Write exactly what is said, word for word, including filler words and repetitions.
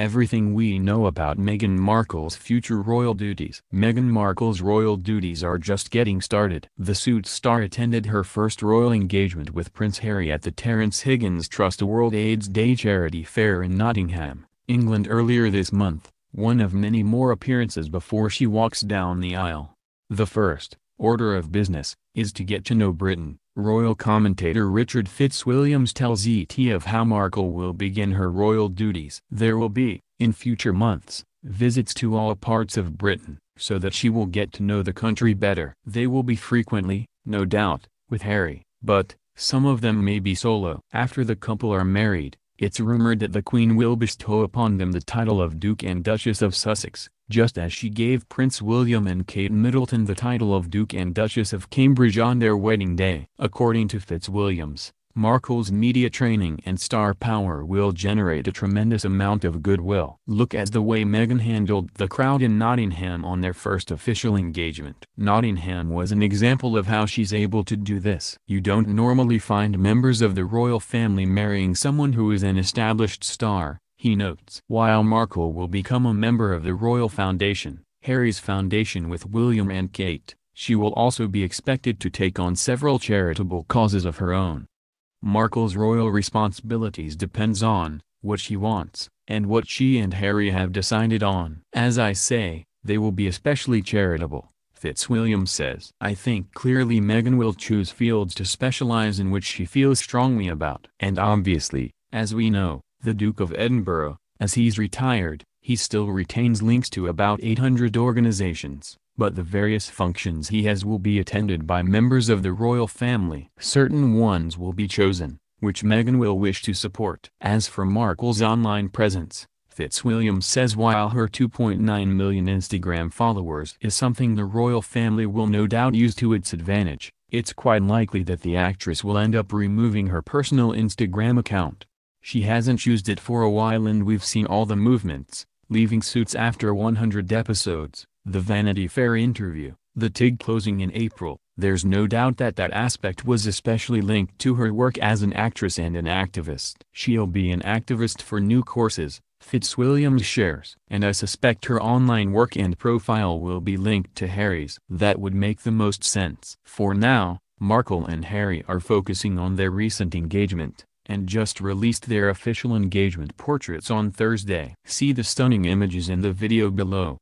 Everything we know about Meghan Markle's future royal duties. Meghan Markle's royal duties are just getting started. The Suits star attended her first royal engagement with Prince Harry at the Terence Higgins Trust World AIDS Day charity fair in Nottingham, England earlier this month, one of many more appearances before she walks down the aisle. The first order of business is to get to know Britain. Royal commentator Richard Fitzwilliams tells E T of how Markle will begin her royal duties. There will be, in future months, visits to all parts of Britain, so that she will get to know the country better. They will be frequently, no doubt, with Harry, but some of them may be solo. After the couple are married, it's rumored that the Queen will bestow upon them the title of Duke and Duchess of Sussex, just as she gave Prince William and Kate Middleton the title of Duke and Duchess of Cambridge on their wedding day. According to Fitzwilliams, Markle's media training and star power will generate a tremendous amount of goodwill. Look at the way Meghan handled the crowd in Nottingham on their first official engagement. Nottingham was an example of how she's able to do this. You don't normally find members of the royal family marrying someone who is an established star, he notes. While Markle will become a member of the Royal Foundation, Harry's foundation with William and Kate, she will also be expected to take on several charitable causes of her own. Markle's royal responsibilities depends on what she wants, and what she and Harry have decided on. As I say, they will be especially charitable, Fitzwilliams says. I think clearly Meghan will choose fields to specialize in which she feels strongly about. And obviously, as we know, the Duke of Edinburgh, as he's retired, he still retains links to about eight hundred organizations. But the various functions he has will be attended by members of the royal family. Certain ones will be chosen, which Meghan will wish to support. As for Markle's online presence, Fitzwilliams says while her two point nine million Instagram followers is something the royal family will no doubt use to its advantage, it's quite likely that the actress will end up removing her personal Instagram account. She hasn't used it for a while and we've seen all the movements, leaving Suits after one hundred episodes. The Vanity Fair interview, the T I G closing in April. There's no doubt that that aspect was especially linked to her work as an actress and an activist. She'll be an activist for new courses, Fitzwilliams shares. And I suspect her online work and profile will be linked to Harry's. That would make the most sense. For now, Markle and Harry are focusing on their recent engagement, and just released their official engagement portraits on Thursday. See the stunning images in the video below.